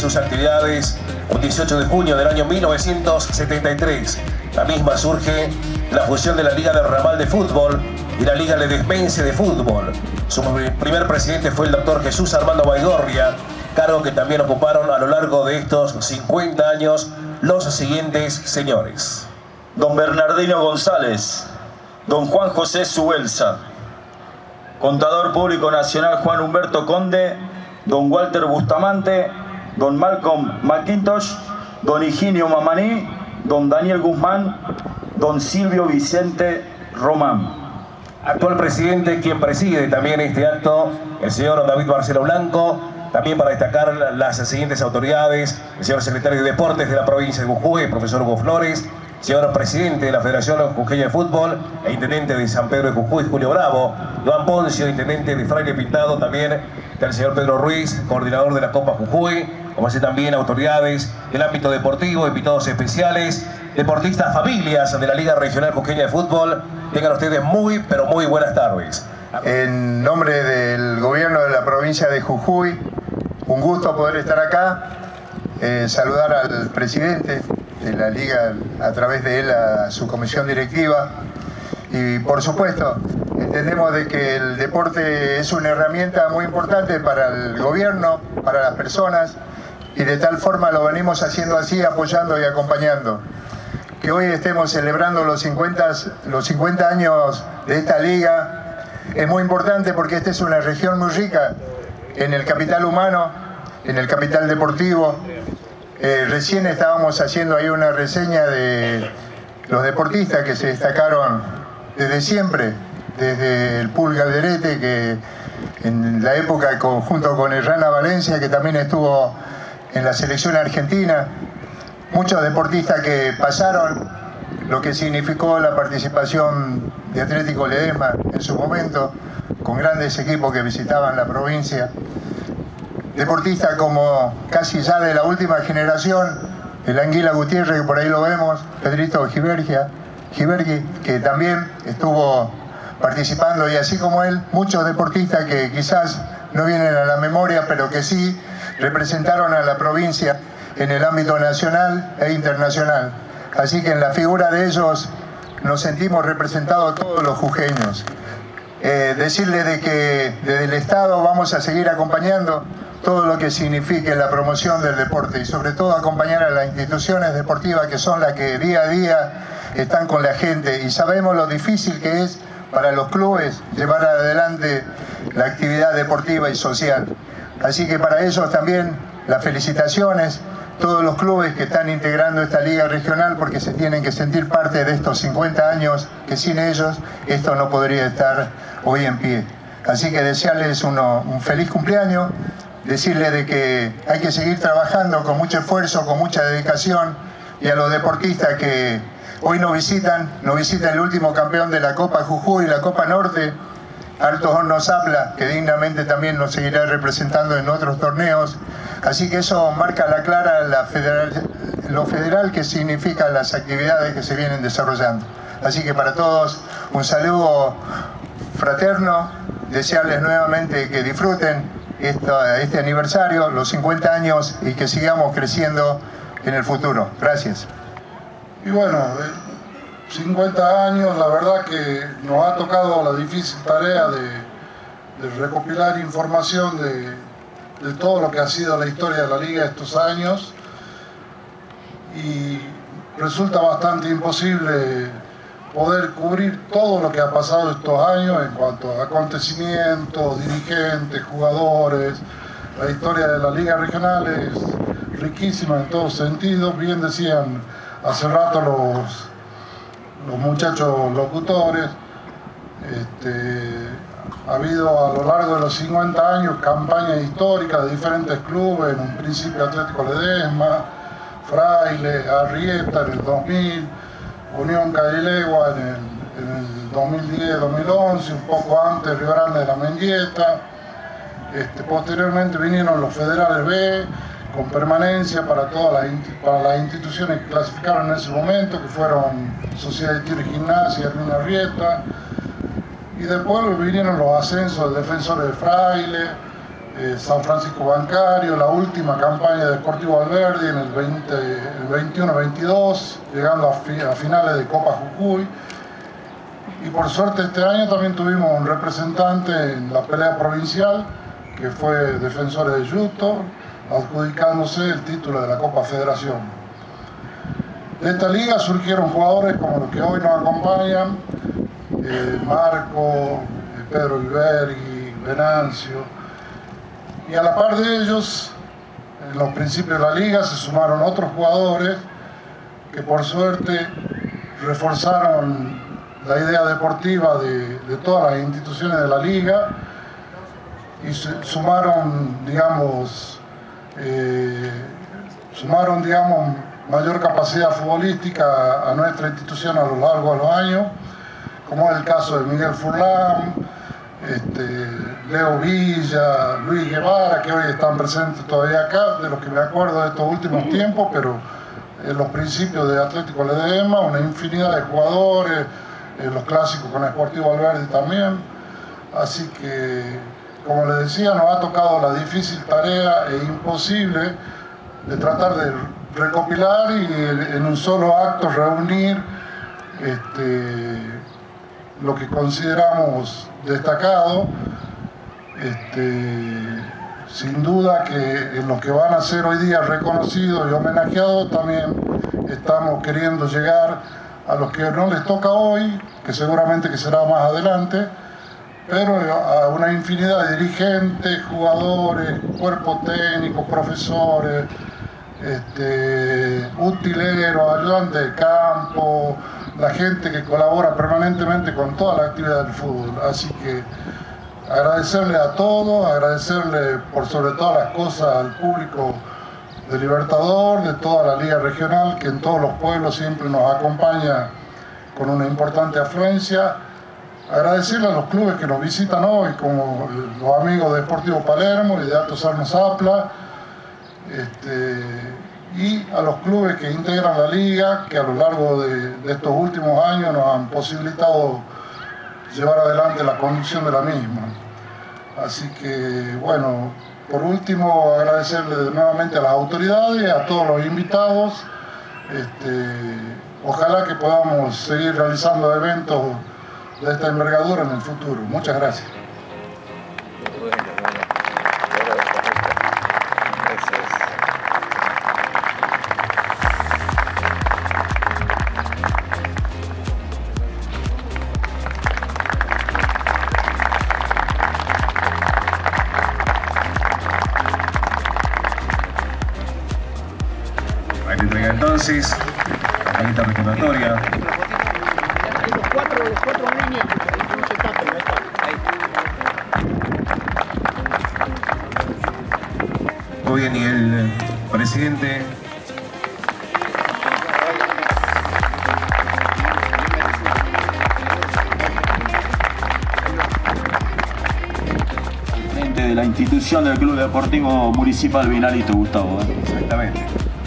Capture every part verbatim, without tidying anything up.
sus actividades un dieciocho de junio del año mil novecientos setenta y tres. La misma surge la fusión de la Liga del Ramal de Fútbol y la Liga Ledesmense de Fútbol. Su primer presidente fue el doctor Jesús Armando Baigorria, cargo que también ocuparon a lo largo de estos cincuenta años los siguientes señores: don Bernardino González, don Juan José Subelsa, contador público nacional Juan Humberto Conde, don Walter Bustamante, don Malcolm McIntosh, don Higinio Mamaní, don Daniel Guzmán, don Silvio Vicente Román. Actual presidente, quien preside también este acto, el señor David Barcelo Blanco. También para destacar las siguientes autoridades: el señor secretario de Deportes de la provincia de Jujuy, el profesor Hugo Flores, señor presidente de la Federación Jujeña de Fútbol e intendente de San Pedro de Jujuy, Julio Bravo, Iván Poncio, intendente de Fraile Pintado, también el señor Pedro Ruiz, coordinador de la Copa Jujuy, como así también autoridades del ámbito deportivo, invitados especiales, deportistas, familias de la Liga Regional Jujeña de Fútbol. Tengan ustedes muy, pero muy buenas tardes. En nombre del gobierno de la provincia de Jujuy, un gusto poder estar acá, eh, saludar al presidente de la Liga, a través de él a su comisión directiva, y por supuesto entendemos de que el deporte es una herramienta muy importante para el gobierno, para las personas, y de tal forma lo venimos haciendo así, apoyando y acompañando. Que hoy estemos celebrando los cincuenta, los cincuenta años de esta liga es muy importante, porque esta es una región muy rica en el capital humano, en el capital deportivo. Eh, recién estábamos haciendo ahí una reseña de los deportistas que se destacaron desde siempre, desde el Pulga Alderete, que en la época con, junto con el Rana Valencia, que también estuvo en la selección argentina. Muchos deportistas que pasaron, lo que significó la participación de Atlético Ledesma en su momento, con grandes equipos que visitaban la provincia. Deportistas como casi ya de la última generación, el Anguila Gutiérrez, que por ahí lo vemos, Pedrito Gibergia, Gibergui, que también estuvo participando, y así como él, muchos deportistas que quizás no vienen a la memoria, pero que sí representaron a la provincia en el ámbito nacional e internacional. Así que en la figura de ellos nos sentimos representados todos los jujeños. Eh, decirles de que desde el Estado vamos a seguir acompañando todo lo que signifique la promoción del deporte, y sobre todo acompañar a las instituciones deportivas, que son las que día a día están con la gente, y sabemos lo difícil que es para los clubes llevar adelante la actividad deportiva y social. Así que para ellos también las felicitaciones, todos los clubes que están integrando esta liga regional, porque se tienen que sentir parte de estos cincuenta años, que sin ellos esto no podría estar hoy en pie. Así que desearles uno, un feliz cumpleaños, decirles de que hay que seguir trabajando con mucho esfuerzo, con mucha dedicación, y a los deportistas que hoy nos visitan, nos visita el último campeón de la Copa Jujuy, la Copa Norte, Altos Hornos Zapla, que dignamente también nos seguirá representando en otros torneos. Así que eso marca la clara la federal, lo federal que significa las actividades que se vienen desarrollando. Así que para todos un saludo fraterno, desearles nuevamente que disfruten esto, este aniversario, los cincuenta años, y que sigamos creciendo en el futuro. Gracias. Y bueno, cincuenta años, la verdad que nos ha tocado la difícil tarea de, de recopilar información de, de todo lo que ha sido la historia de la Liga estos años, y resulta bastante imposible poder cubrir todo lo que ha pasado estos años en cuanto a acontecimientos, dirigentes, jugadores. La historia de la Liga Regional es riquísima en todos sentidos. Bien decían hace rato los, los muchachos locutores, este, ha habido a lo largo de los cincuenta años campañas históricas de diferentes clubes, en un principio Atlético Ledesma, Fraile, Arrieta en el dos mil, Unión Cadilegua en el, en el dos mil diez dos mil once, un poco antes Río Grande de la Mendieta. Este, posteriormente vinieron los federales B, con permanencia para todas las, para las instituciones que clasificaron en ese momento, que fueron Sociedad de Tiro y Gimnasia, Hermina Arrieta. Y después vinieron los ascensos de Defensores de Fraile, eh, San Francisco Bancario, la última campaña de Deportivo Alberdi en el, veinte, el veintiuno veintidós, llegando a, fi, a finales de Copa Jujuy. Y por suerte este año también tuvimos un representante en la pelea provincial, que fue Defensores de Justo, adjudicándose el título de la Copa Federación. De esta liga surgieron jugadores como los que hoy nos acompañan, eh, Marco, eh, Pedro Ibergui, Venancio, y a la par de ellos, en los principios de la liga se sumaron otros jugadores que por suerte reforzaron la idea deportiva de, de todas las instituciones de la liga y sumaron, digamos, eh, sumaron, digamos, mayor capacidad futbolística a nuestra institución a lo largo de los años, como es el caso de Miguel Furlan, este, Leo Villa, Luis Guevara, que hoy están presentes todavía acá, de los que me acuerdo de estos últimos tiempos, pero en los principios de Atlético Ledesma, una infinidad de jugadores, en los clásicos con Sportivo Alberdi también. Así que, como les decía, nos ha tocado la difícil tarea e imposible de tratar de recopilar y en un solo acto reunir este, lo que consideramos destacado. Este, sin duda que en los que van a ser hoy día reconocidos y homenajeados también estamos queriendo llegar a los que no les toca hoy, que seguramente que será más adelante, pero a una infinidad de dirigentes, jugadores, cuerpo técnico, profesores, este, utileros, ayudantes de campo, la gente que colabora permanentemente con toda la actividad del fútbol. Así que agradecerle a todos, agradecerle por sobre todas las cosas al público de Libertador, de toda la liga regional, que en todos los pueblos siempre nos acompaña con una importante afluencia. Agradecerle a los clubes que nos visitan hoy, como los amigos de Deportivo Palermo y de Alto Sarno Zapla, este, y a los clubes que integran la liga, que a lo largo de, de estos últimos años nos han posibilitado llevar adelante la conducción de la misma. Así que, bueno, por último, agradecerle nuevamente a las autoridades, a todos los invitados. Este, ojalá que podamos seguir realizando eventos de esta envergadura en el futuro. Muchas gracias. Entonces, la cañita recordatoria. Los cuatro, los cuatro líneas que no se tapen, ahí está. Muy bien, y el presidente. De la institución del Club Deportivo Municipal Vinalito, Gustavo. ¿eh? Exactamente.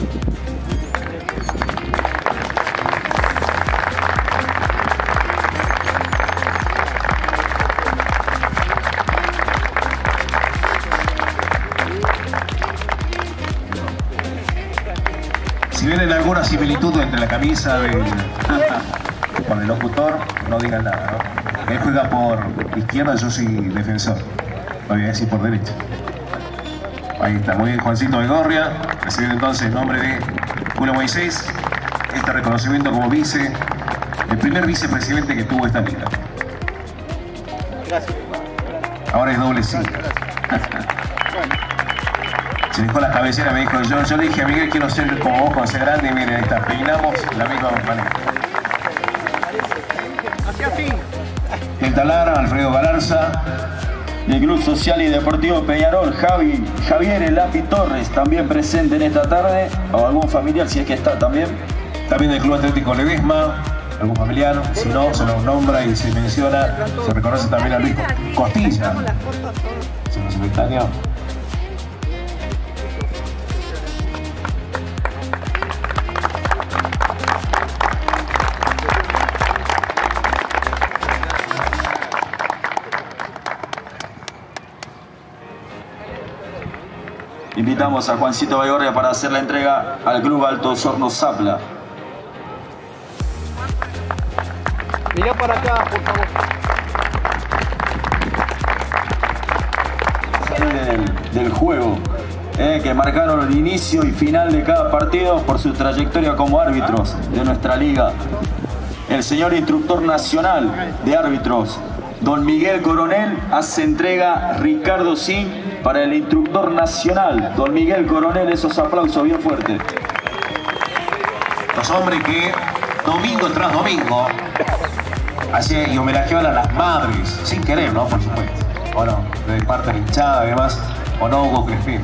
Si ven alguna similitud entre la camisa de, con el locutor, no digan nada, ¿no? Él juega por izquierda, yo soy defensor. Lo voy a decir por derecha. Ahí está, muy bien, Juancito Begorria, recibiendo entonces el nombre de Julio Moisés, este reconocimiento como vice, el primer vicepresidente que tuvo esta liga. Gracias. Ahora es doble sí. Se dejó la cabecera, me dijo, yo, yo le dije a Miguel, quiero ser como vos cuando sea grande, y miren, ahí está, peinamos la misma manera. Hacia fin. El Talara, Alfredo Galarza. Del Club Social y Deportivo Peñarol, Javi, Javier El Api Torres, también presente en esta tarde, o algún familiar si es que está también. También del Club Atlético Ledesma, algún familiar, si no, se nos nombra y se menciona, se reconoce también a Luis Costilla, señor secretario. invitamos a Juancito Baigorria para hacer la entrega al Club Altos Hornos Zapla. Mirá para acá, por favor. Del, del juego, eh, que marcaron el inicio y final de cada partido por su trayectoria como árbitros de nuestra liga. El señor instructor nacional de árbitros, don Miguel Coronel, hace entrega Ricardo Sin para el instructor nacional. Don Miguel Coronel, esos aplausos bien fuertes. Los hombres que domingo tras domingo hacen y homenajean a las madres, sin querer, ¿no? Por supuesto. Bueno, de parte de la hinchada, además, o no Hugo Crespín.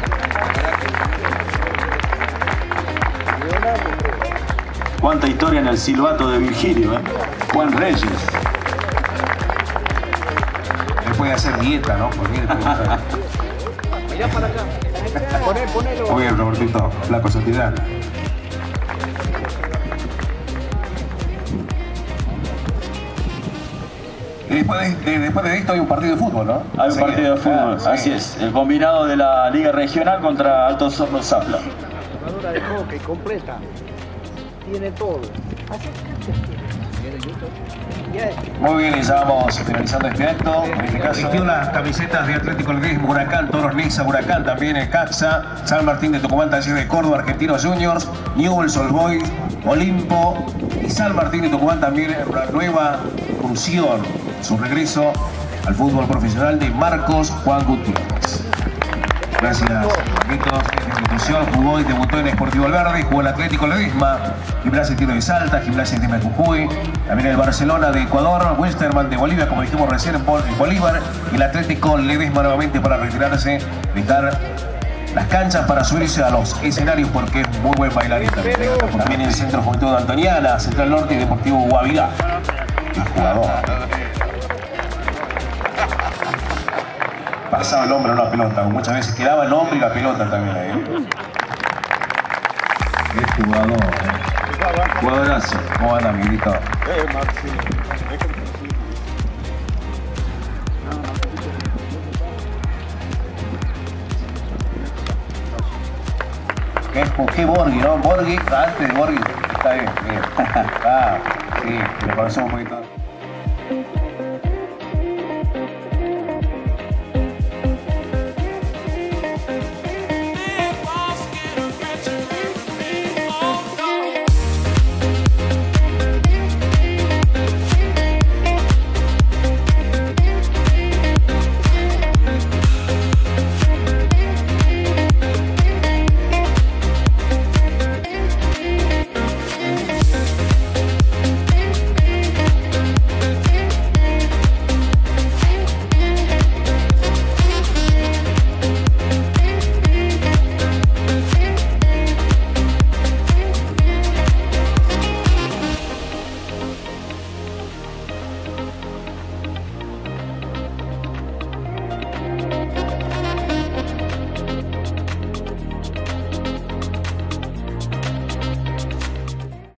Cuánta historia en el silbato de Virgilio, ¿eh? Juan Reyes. Él puede hacer dieta, ¿no? Por bien, Mirá para acá. Poné, ponelo. muy bien, Robertito, flaco santidad. Y después de, de, después de esto hay un partido de fútbol, ¿no? Hay un Sí, partido de fútbol, ah, sí. así es. El combinado de la Liga Regional contra Altos Hornos Zapla. Jugadora de hockey completa. Tiene todo. Muy bien, y ya vamos finalizando este acto. En este caso, vistió las camisetas de Atlético Ledesma, Huracán, Toros Niza, Huracán, también el Caxa, San Martín de Tucumán, Taller de Córdoba, Argentinos Juniors, Newell's Old Boys, Olimpo y San Martín de Tucumán también una nueva función, su regreso al fútbol profesional de Marcos Juan Gutiérrez. Gracias, Marquitos. Esta institución jugó y debutó en Sportivo Alverde, jugó en Atlético Ledesma, Gimnasia Tiro de Salta, Gimnasia de Jujuy, también el Barcelona de Ecuador, Wilstermann de Bolivia, como dijimos recién, en Bolívar, y el Atlético Ledesma nuevamente para retirarse, dejar las canchas para subirse a los escenarios porque es muy buen bailarín también. También el Centro Juventud de Antoniana, Central Norte y Deportivo Guavirá. El jugador. Pasaba el hombro en la pelota, muchas veces quedaba el hombro y la pelota también ahí. Qué jugador, eh. Jugadorazo. ¿Cómo anda, Miguelito? ¿Qué, qué Borghi, no? Borghi, antes de Borghi. Está bien, bien. Ah, sí, le conocemos un poquito.